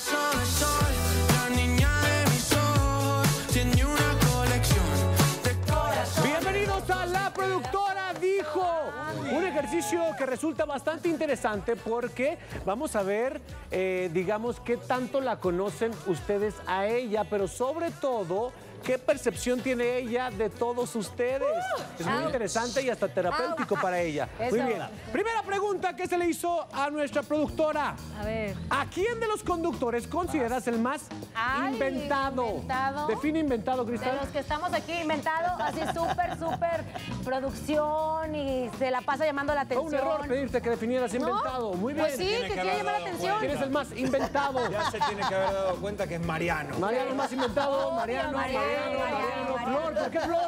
rayo de sol, la niña de mis ojos tiene una colección de corazones. Bienvenidos a La Productora Dijo. Un ejercicio que resulta bastante interesante porque vamos a ver, digamos, qué tanto la conocen ustedes a ella, pero sobre todo, qué percepción tiene ella de todos ustedes. Es muy interesante y hasta terapéutico para ella. Muy bien. Primera pregunta que se le hizo a nuestra productora. A ver. ¿A quién de los conductores consideras el más inventado? ¿Inventado? Define inventado, De Cristal. los que estamos aquí inventado, así súper producción y se la pasa llamando la Fue atención. un error pedirte que definieras inventado. Muy bien. Pues sí, que quiere llamar la atención. ¿Quién es el más inventado? Ya se tiene que haber dado cuenta que es Mariano. Mariano el más inventado. Mariano. Flor, ¿por qué Flor?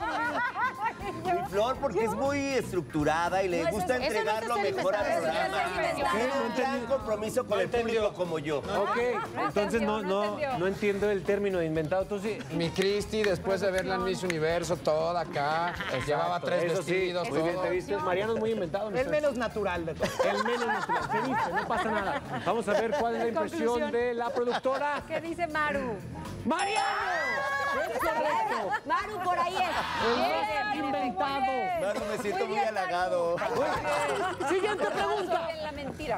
Y Flor porque es muy estructurada y le No, gusta eso no entregar es lo ser mejor al inventado, eso programa. es ser inventado. Tiene un gran compromiso con el público como yo. Ok, entonces no entiendo el término de inventado. Tú sí. Mi Cristi, después de verla en Miss Universo, toda acá, llevaba 3 Eso sí, vestidos, muy bien, todo. te viste. Mariano es muy inventado. El menos natural de todos. El menos natural. Se dice, no pasa nada. Vamos a ver cuál es la impresión de la productora. ¿Qué dice Maru? ¡Mariano! Es correcto. Maru, por ahí es. El más inventado. Claro, me siento muy halagado. Siguiente pregunta. La mentira.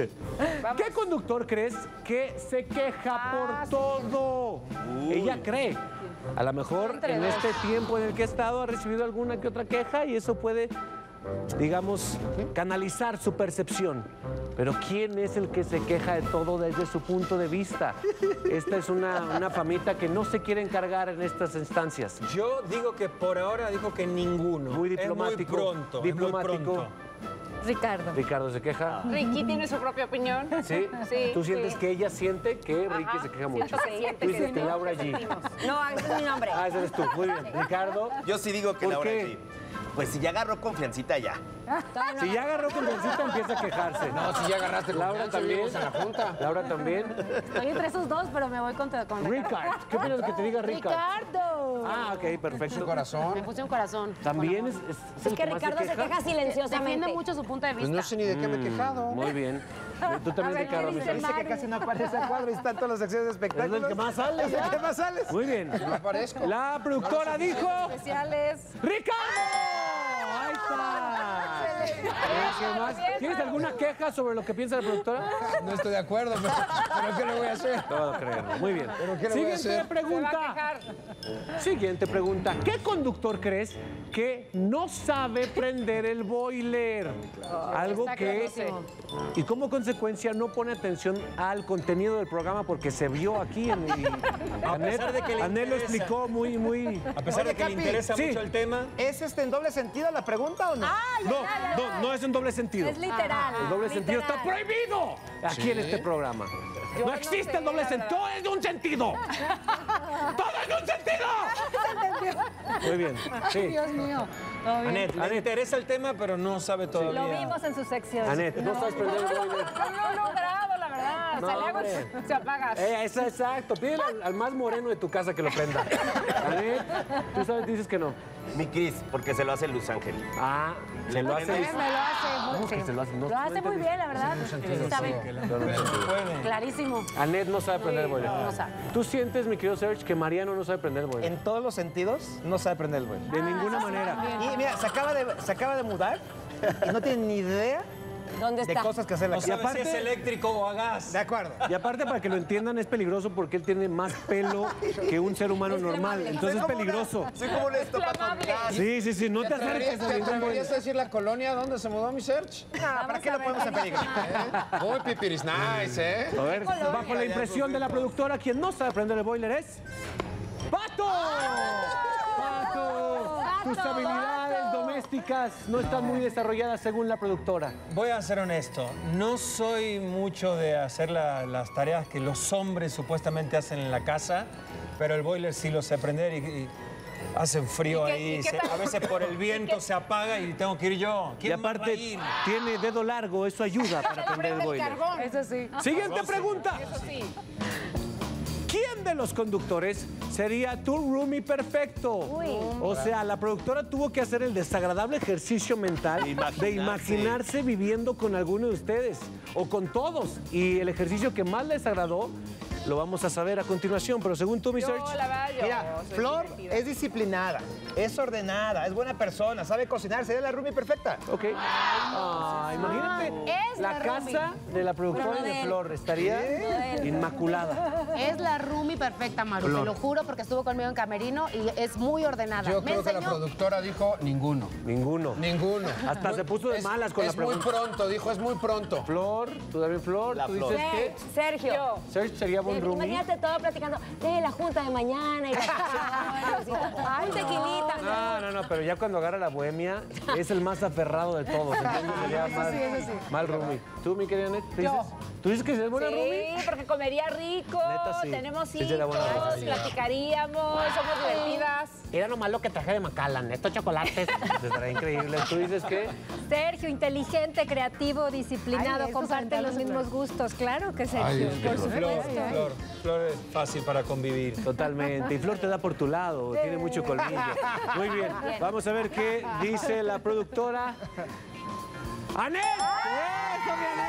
¿Qué conductor crees que se queja por todo? Ella cree. A lo mejor en este tiempo en el que ha estado ha recibido alguna que otra queja y eso puede, digamos, canalizar su percepción. Pero ¿quién es el que se queja de todo desde su punto de vista? Esta es una famita que no se quiere encargar en estas instancias. Yo digo que por ahora dijo que ninguno. Muy diplomático. Es muy pronto. Diplomático. Es muy pronto. Ricardo. Ricardo se queja. Ricky tiene su propia opinión. ¿Sí? Sí, ¿Tú sientes sí. que ella siente que Ricky Ajá, se queja mucho? siento que siente Tú dices que que sí, Laura que G. sentimos. No, ese es mi nombre. Ah, ese eres tú. Muy bien. Ricardo. Yo sí digo que ¿Por Laura qué? G. Pues si ya agarró confiancita ya. Si ya agarró confiancita, empieza a quejarse. No, si ya agarraste Laura confianza, también. vivimos en la junta. Laura también. Estoy entre esos dos, pero me voy con Ricard. ¿Qué opinas de que te diga Ricard? Ricardo. Ah, ok, Su perfecto. corazón. Me puse un corazón. También es el Es que más Ricardo se queja silenciosamente. Defiende mucho su punto de Pues vista. no sé ni de qué me he quejado. Muy bien. Tú también, A ver, Ricardo. ¿qué mi dice Sergio. Dice que casi no aparece el cuadro y están todas las secciones de Es espectáculos. el que más sale. Es el que más sales. Muy bien. No aparezco. La productora dijo... Especiales. ¡Ricardo! ¡Ahí está! ¿Qué más? ¿Tienes alguna queja sobre lo que piensa la productora? No estoy de acuerdo, pero ¿qué le voy a hacer? No puedo creerlo. Muy bien. ¿Pero qué le voy a Siguiente hacer? pregunta. Siguiente pregunta. ¿Qué conductor crees que no sabe prender el boiler? Algo que... Y como consecuencia no pone atención al contenido del programa porque se vio aquí en pesar de que le Anel lo interesa. explicó muy... A pesar de que le Capi, interesa sí. mucho el tema. ¿Es en doble sentido la pregunta o no? No es en doble sentido. Es literal. El doble sentido está Literal. prohibido aquí en este programa. No existe el doble sentido. Todo es de un sentido. ¡Todo es de un sentido! Muy bien. Sí. Dios mío. Todo bien. Anet, le interesa el tema, pero no sabe todavía. Lo vimos en su sección. Anet, no sabes prender el boiler. No he logrado, la verdad. No, Se le hago hombre. se apaga. Exacto. Pídele al más moreno de tu casa que lo prenda. Anet, tú sabes, dices que no. Mi Cris, porque se lo hace Luz Ángel. Ah, se lo hace. prende? Me lo hace ¿Cómo muy que se lo hace? No, Lo hace muy bien, la verdad. Sí sabe. Puede. Clarísimo. Anet no sabe prender el boiler. No sabe. ¿Tú sientes, mi querido Serge, que Mariano no sabe prender el boiler? En todos los sentidos, no sabe prender el vuelo. De ninguna manera. Y mira, se acaba de mudar y no tiene ni idea ¿Dónde de está? cosas que hacer en la No casa. sabe si es eléctrico o a gas. De acuerdo. Y aparte, para que lo entiendan, es peligroso porque él tiene más pelo que un ser humano normal. Entonces es peligroso. Soy como una estopa con gas. Sí, no te acerques a ¿Te ningún atreverías a boiler. decir la colonia donde se mudó mi Serge? ¿Para qué lo ponemos en peligro? Muy pipiris nice, ¿eh? A ver, bajo la impresión de la productora, quien no sabe prender el boiler es... ¡Pato! ¡Pato! Tus habilidades domésticas no están muy desarrolladas según la productora. Voy a ser honesto, no soy mucho de hacer las tareas que los hombres supuestamente hacen en la casa, pero el boiler sí lo sé prender y hace frío ¿Y qué- ahí. y qué tal? A veces por el viento se apaga y tengo que ir yo. Y ¿Quién más va a aparte, ir? tiene dedo largo, eso ayuda para prender el boiler. Eso sí. Siguiente pregunta. Eso sí. ¿Quién de los conductores sería tu roomie perfecto? O sea, la productora tuvo que hacer el desagradable ejercicio mental de imaginarse viviendo con alguno de ustedes o con todos. Y el ejercicio que más les agradó, lo vamos a saber a continuación, pero según tú, mi Search. Yo, la verdad, yo Mira, soy Flor divertida. es disciplinada, es ordenada, es buena persona, sabe cocinar, sería la roomie perfecta. Ok. Imagínate, Es la la casa de la productora Pero no de de él. Flor estaría inmaculada. Es la roomie perfecta, Maru, te lo juro, porque estuvo conmigo en Camerino y es muy ordenada. Yo Me creo que la enseñó- productora dijo ninguno. Ninguno. Ninguno. Hasta se puso de malas con la Es muy pregunta. pronto, dijo, es muy pronto. Flor, tú también, Flor, La tú Flor. dices que Sergio. Search sería buen roomie. Imagínate todo platicando de la junta de mañana y las acciones y todo. Ay, tequilita. No, pero ya cuando agarra la bohemia es el más aferrado de todos. Entonces sería mal roomie. ¿Tú, mi querida Net, qué dices? ¿Tú dices que es buena roomie? Sí, porque comería rico, Neta, sí. tenemos Sí, sería buena hijos, roomie. platicaríamos, somos divertidas. Era nomás lo que traje de Macallan, estos chocolates. Estaría increíble. ¿Tú dices qué? Sergio, inteligente, creativo, disciplinado, Ay, comparten los mismos gustos. Claro que Sergio, por supuesto. Flor es fácil para convivir. Totalmente. Y Flor te da por tu lado, tiene mucho colmillo. Muy bien. Vamos a ver qué dice la productora. ¡Anet! ¡Eso, mi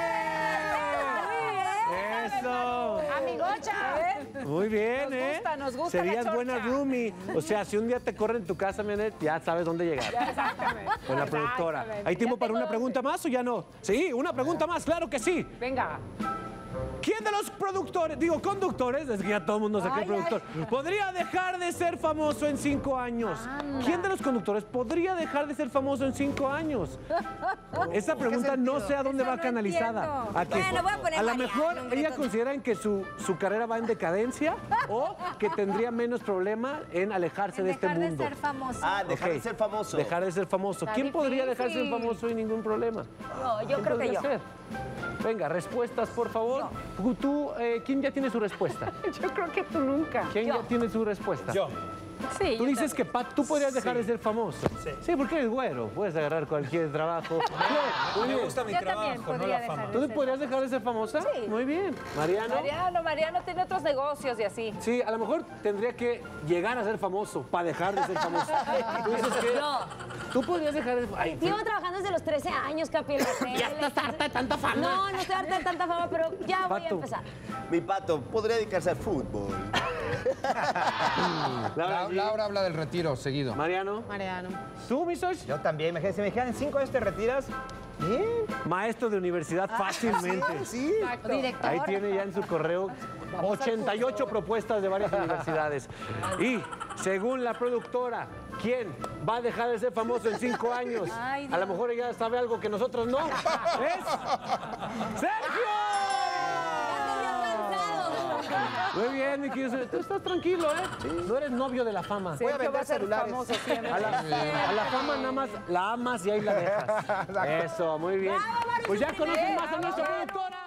Anet! ¡Eso! Amigocha. Muy bien, Nos gusta la Serías chorcha. buena roomie. O sea, si un día te corren en tu casa, mi Anet, ya sabes dónde llegar. Exactamente. Con la productora. Exactamente. ¿Hay tiempo Ya para tengo una pregunta más o ya no? Sí, una pregunta más, claro que sí. Venga. ¿Quién de los conductores, es que ya todo el mundo sabe que es productor, podría dejar de ser famoso en 5 años? ¿Quién de los conductores podría dejar de ser famoso en 5 años? Esa pregunta no sé a dónde va canalizada. ¿A qué? Bueno, voy a poner A lo Mariano, mejor hombre, ella tonto. considera que su carrera va en decadencia o que tendría menos problema en alejarse de este Dejar de mundo. ser famoso. Ah, dejar Ok. de ser famoso. Dejar de ser famoso. ¿Quién podría dejar de ser famoso sin ningún problema? No, yo ¿Quién creo que podría yo. ser? Venga, respuestas, por favor. Tú, ¿quién ya tiene su respuesta? Yo creo que tú nunca. ¿Quién ya tiene su respuesta? Yo. Sí, Tú dices que Pat, tú podrías dejar de ser famoso. Sí. Sí, porque eres güero. Puedes agarrar cualquier trabajo. Muy Me bien. gusta mi Yo también trabajo, no podría la fama. dejar. ¿Tú podrías dejar de ser famosa? Sí. Muy bien. ¿Mariano? Mariano tiene otros negocios y así. Sí, a lo mejor tendría que llegar a ser famoso para dejar de ser famoso. Tú dices que No. tú podrías dejar de... Ay, Llevo trabajando desde los 13 años, Capi, en la tele. ya estás harta de tanta fama. No, no estoy harta de tanta fama, pero ya voy a Pato. empezar. Mi pato podría dedicarse al fútbol. Laura habla del retiro seguido. Mariano. Mariano. ¿Tú, mi socio? Yo también, imagínate, si me quedan 5 años te retiras, bien. Maestro de universidad fácilmente. Sí. Director. Ahí tiene ya en su correo 88 propuestas de varias universidades. Y según la productora, ¿quién va a dejar de ser famoso en 5 años? A lo mejor ella sabe algo que nosotros no. ¡Es Sergio! Muy bien, mi querido. Tú estás tranquilo, ¿eh? No eres novio de la fama. Voy a Sergio va vender a ser celulares. famoso siempre. A la fama nada más la amas y ahí la dejas. Eso, muy bien. Pues ya conocen más a nuestra productora.